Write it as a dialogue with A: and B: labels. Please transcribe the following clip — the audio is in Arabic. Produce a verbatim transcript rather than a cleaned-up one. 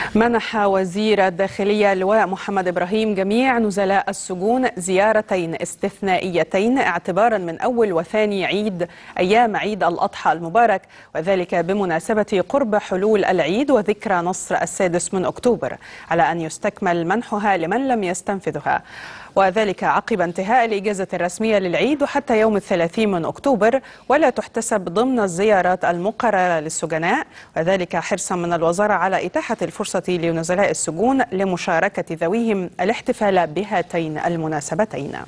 A: منح وزير الداخلية اللواء محمد إبراهيم جميع نزلاء السجون زيارتين استثنائيتين اعتبارا من أول وثاني عيد أيام عيد الأضحى المبارك، وذلك بمناسبة قرب حلول العيد وذكرى نصر السادس من أكتوبر، على أن يستكمل منحها لمن لم يستنفذها، وذلك عقب انتهاء الإجازة الرسمية للعيد وحتى يوم الثلاثين من أكتوبر، ولا تحتسب ضمن الزيارات المقررة للسجناء، وذلك حرصا من الوزارة على إتاحة الفرصة لنزلاء السجون لمشاركة ذويهم الاحتفال بهاتين المناسبتين.